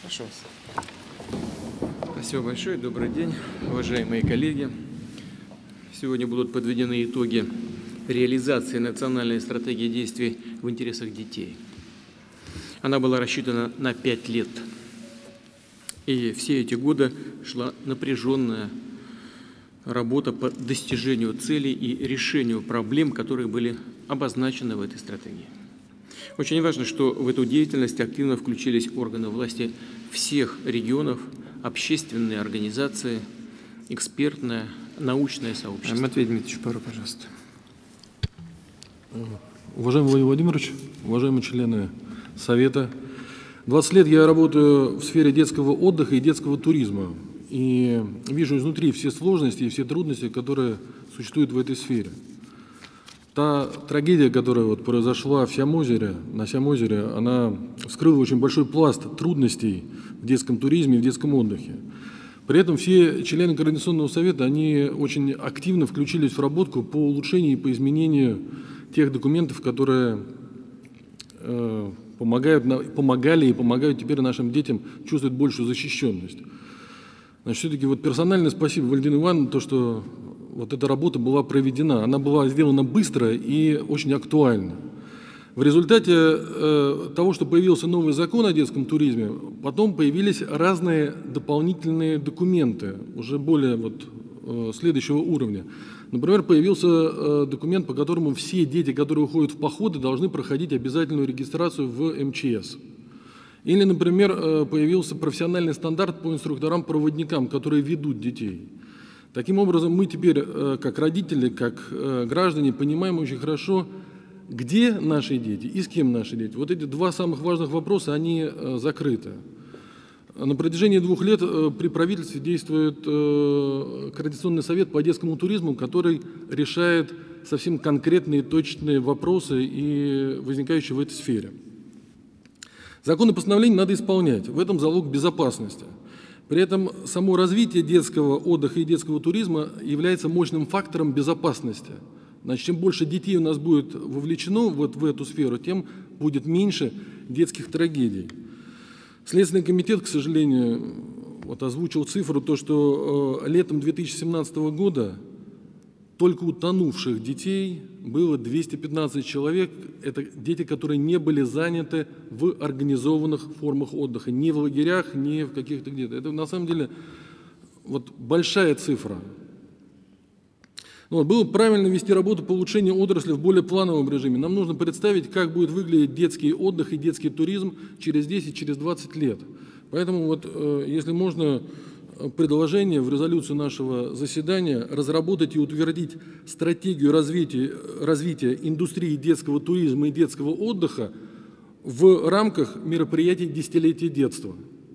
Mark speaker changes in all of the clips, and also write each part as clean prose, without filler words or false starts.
Speaker 1: Прошу вас. Спасибо большое. Добрый день, уважаемые коллеги. Сегодня будут подведены итоги реализации национальной стратегии действий в интересах детей. Она была рассчитана на 5 лет. И все эти годы шла напряженная работа по достижению целей и решению проблем, которые были обозначены в этой стратегии. Очень важно, что в эту деятельность активно включились органы власти всех регионов, общественные организации, экспертное, научное сообщество.
Speaker 2: Матвей Дмитриевич, пару, пожалуйста.
Speaker 3: Уважаемый Владимир Владимирович, уважаемые члены Совета, 20 лет я работаю в сфере детского отдыха и детского туризма. И вижу изнутри все сложности и все трудности, которые существуют в этой сфере. Та трагедия, которая произошла на Сямозере, она вскрыла очень большой пласт трудностей в детском туризме и в детском отдыхе. При этом все члены Координационного совета, они очень активно включились в работу по улучшению и по изменению тех документов, которые помогали и помогают теперь нашим детям чувствовать большую защищенность. Значит, все-таки персональное спасибо Валентину Ивановне, то, что эта работа была проведена. Она была сделана быстро и очень актуально. В результате того, что появился новый закон о детском туризме, потом появились разные дополнительные документы, уже более следующего уровня. Например, появился документ, по которому все дети, которые уходят в походы, должны проходить обязательную регистрацию в МЧС. Или, например, появился профессиональный стандарт по инструкторам-проводникам, которые ведут детей. Таким образом, мы теперь, как родители, как граждане, понимаем очень хорошо, где наши дети и с кем наши дети. Вот эти два самых важных вопроса, они закрыты. На протяжении 2 лет при правительстве действует Координационный совет по детскому туризму, который решает совсем конкретные точные вопросы, и возникающие в этой сфере. Законы и постановления надо исполнять. В этом залог безопасности. При этом само развитие детского отдыха и детского туризма является мощным фактором безопасности. Значит, чем больше детей у нас будет вовлечено в эту сферу, тем будет меньше детских трагедий. Следственный комитет, к сожалению, озвучил цифру, что летом 2017 года только утонувших детей было 215 человек. Это дети, которые не были заняты в организованных формах отдыха, ни в лагерях, ни в каких-то где-то. Это на самом деле большая цифра. Было правильно вести работу по улучшению отрасли в более плановом режиме. Нам нужно представить, как будет выглядеть детский отдых и детский туризм через 10, через 20 лет. Поэтому, если можно, предложение в резолюцию нашего заседания разработать и утвердить стратегию развития индустрии детского туризма и детского отдыха в рамках мероприятий десятилетия детства.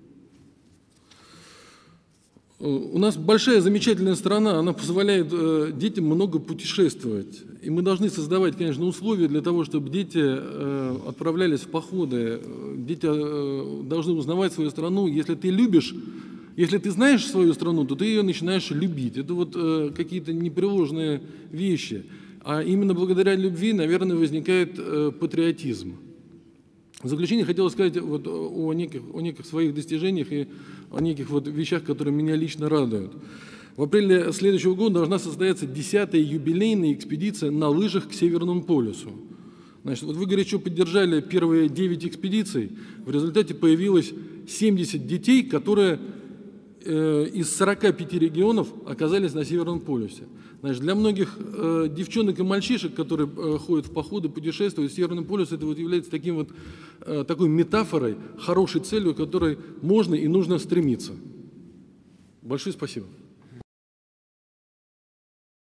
Speaker 3: У нас большая замечательная страна, она позволяет детям много путешествовать. И мы должны создавать, конечно, условия для того, чтобы дети отправлялись в походы. Дети должны узнавать свою страну. Если ты любишь, если ты знаешь свою страну, то ты ее начинаешь любить. Это какие-то непреложные вещи. А именно благодаря любви, наверное, возникает патриотизм. В заключение хотел сказать о неких своих достижениях и о неких вещах, которые меня лично радуют. В апреле следующего года должна состояться 10-я юбилейная экспедиция на лыжах к Северному полюсу. Значит, вы горячо поддержали первые 9 экспедиций. В результате появилось 70 детей, которые из 45 регионов оказались на Северном полюсе. Значит, для многих девчонок и мальчишек, которые ходят в походы, путешествуют, Северный полюс это является такой метафорой, хорошей целью, к которой можно и нужно стремиться. Большое спасибо.